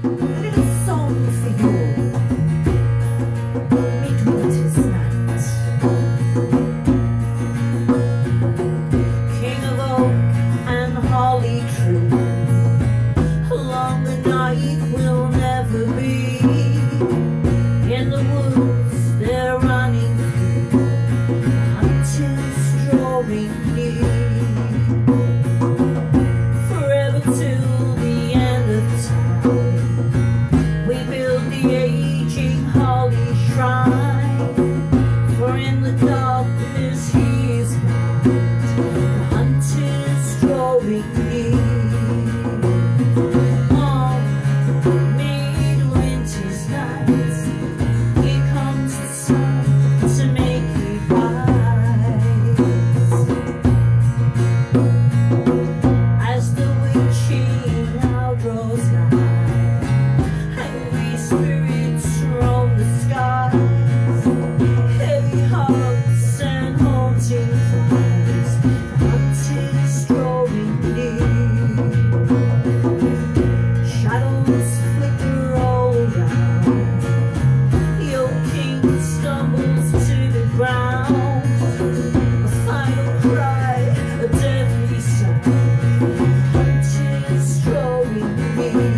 little song for you, midwinter's night. King of oak and holly tree, along the night will never be. In the woods they're running through, hunters drawing near. Forever till the end of time, we build the aging holly shrine. For in the darkness he is mine, the hunters drawing near. On midwinter's night, here comes the sun to make it rise. As the witching hour draws nigh, angry spirits roam the skies, heavy hearts and haunting fires, the hunters drawing near. Shadows flicker all around, the old king stumbles to the ground. A final cry, a deathly sound, hunters drawing near.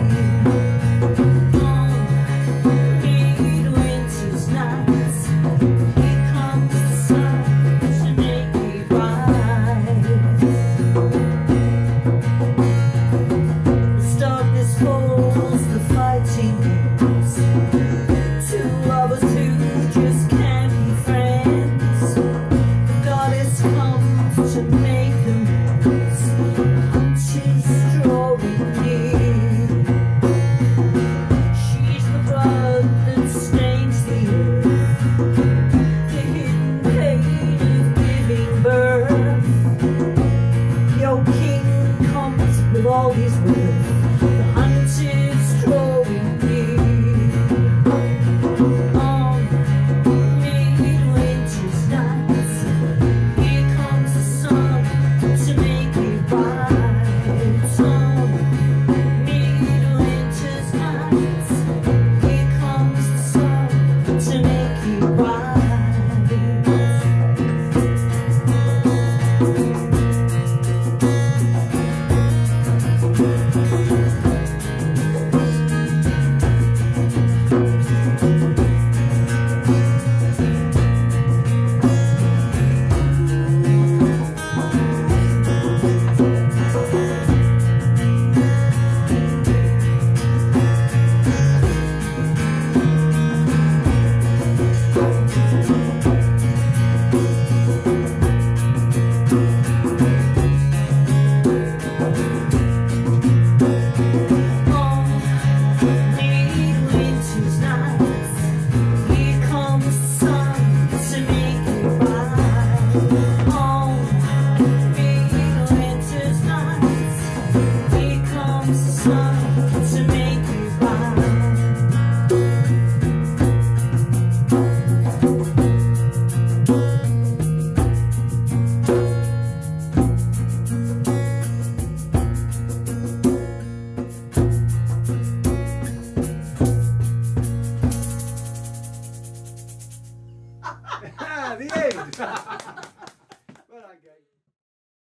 On midwinter's night, here comes the sun to make it rise. As darkness falls, the fighting ends. Two lovers who just can't be friends. The goddess comes to make amends. Hunters drawing near. She's the blood that stains the earth, the hidden pain of giving birth. The old king comes with all his worth,